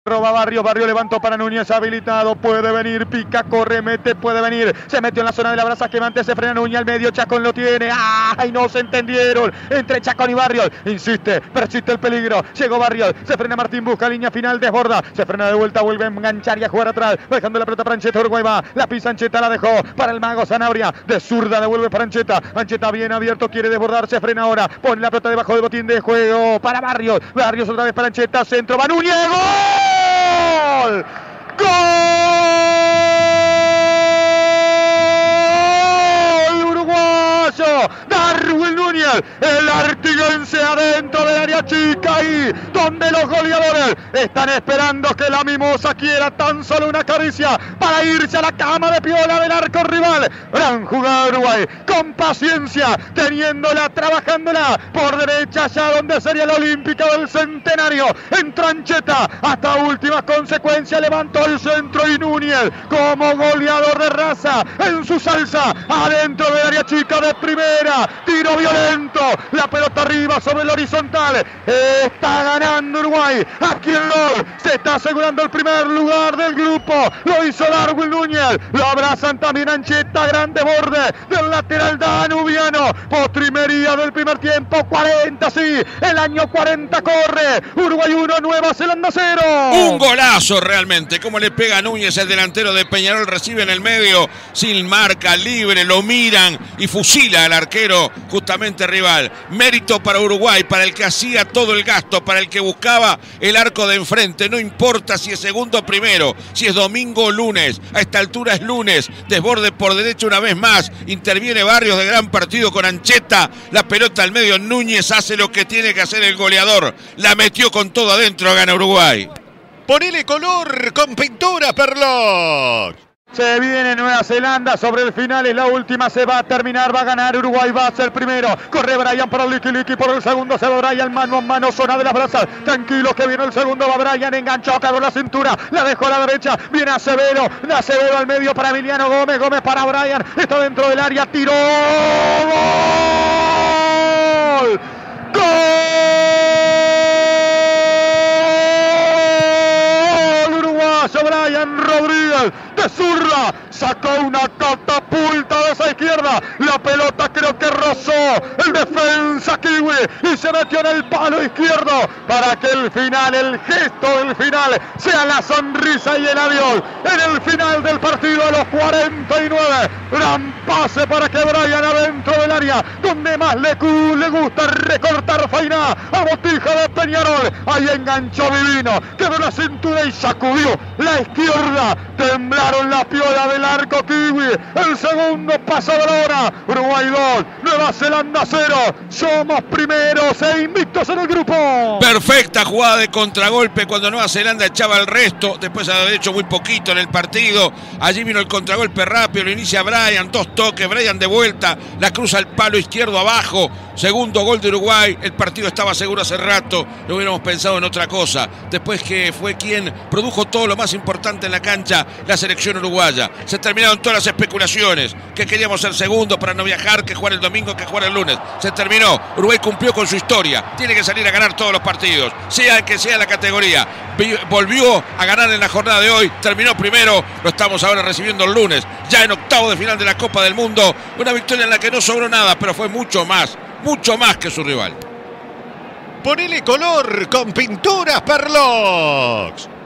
Roba Barrios, Barrios levantó para Núñez, habilitado, puede venir, pica, corre, mete, puede venir, se metió en la zona de la brasa quemante, se frena Núñez al medio, Chacón lo tiene, ¡ay, no se entendieron! Entre Chacón y Barrios, insiste, persiste el peligro, llegó Barrios, se frena Martín, busca línea final, desborda, se frena de vuelta, vuelve a enganchar y a jugar atrás, dejando la pelota para Ancheta, Uruguay va, la pisa Ancheta, la dejó para el mago Sanabria, de zurda, devuelve para Ancheta, Ancheta bien abierto, quiere desbordar, se frena ahora, pone la pelota debajo del botín de juego, para Barrios, Barrios otra vez para Ancheta, centro, va Núñez, ¡gol! ¡Gol! Uruguayo Darwin Núñez, el artiguense adentro del área chica, ahí donde los goleadores están esperando que la mimosa quiera tan solo una caricia para irse a la cama de piola del arco rival. Gran jugada Uruguay, con paciencia, teniéndola, trabajándola por derecha, allá donde sería la olímpica del centenario. Entró Ancheta, hasta última consecuencia levantó el centro y Núñez, como goleador de raza, en su salsa, adentro del área chica de primera, tiro violento, la pelota arriba sobre el horizontal, está ganando Uruguay, aquí en LOL, se está asegurando el primer lugar del grupo, lo hizo Darwin Núñez, lo abrazan también Ancheta, grande borde del lateral danubiano, postrimería del primer tiempo, 40, sí, el año 40 corre, Uruguay 1, Nueva Zelanda 0. Un golazo realmente, como le pega a Núñez, el delantero de Peñarol, recibe en el medio, sin marca, libre, lo miran y fusila al arquero justamente rival. Mérito para Uruguay, para el que hacía todo el gasto, para el que buscaba el arco de enfrente, no importa si es segundo o primero, si es domingo o lunes, a esta altura es lunes, desborde por derecha una vez más, interviene Barrios de gran partido con Ancheta, la pelota al medio, Núñez hace lo que tiene que hacer el goleador, la metió con todo adentro, gana Uruguay. Ponele color con Pintura Perlox. Se viene Nueva Zelanda sobre el final, es la última, se va a terminar, va a ganar Uruguay, va a ser primero, corre Brian para Liqui, por el segundo se va Brian, mano a mano, zona de las brazas, tranquilo que viene el segundo, va Brian, enganchó, cagó la cintura, la dejó a la derecha, viene Acevedo al medio para Emiliano Gómez, Gómez para Brian, está dentro del área, tiró, ¡gol! ¡Gol! Uruguayo Brian Rodríguez, de zurda, sacó una catapulta de esa izquierda, la pelota creo que rozó el defensa kiwi y se metió en el palo izquierdo para que el final, el gesto del final sea la sonrisa y el adiós en el final del partido a los 49. Gran pase para que Brian adentro del área donde más le gusta recortar faina a Botija de Peñarol, ahí enganchó divino, quedó la cintura y sacudió la izquierda, temblaron la piola del arco kiwi, el segundo paso de la hora, Uruguay 2, Nueva Zelanda 0, somos primeros e invictos en el grupo. Perfecta jugada de contragolpe cuando Nueva Zelanda echaba el resto, después de haber hecho muy poquito en el partido, allí vino el contragolpe rápido, lo inicia Brian, dos toques, Brian de vuelta, la cruza al palo izquierdo abajo, segundo gol de Uruguay, el partido estaba seguro hace rato, no hubiéramos pensado en otra cosa, después que fue quien produjo todo lo más importante en la cancha, la selección uruguaya. Se terminaron todas las especulaciones, que queríamos ser segundo para no viajar, que jugar el domingo, que jugar el lunes. Se terminó, Uruguay cumplió con su historia, tiene que salir a ganar todos los partidos, sea que sea la categoría. Volvió a ganar en la jornada de hoy, terminó primero, lo estamos ahora recibiendo el lunes, ya en octavo de final de la Copa del Mundo, una victoria en la que no sobró nada, pero fue mucho más que su rival. Ponele color con Pinturas Perlox.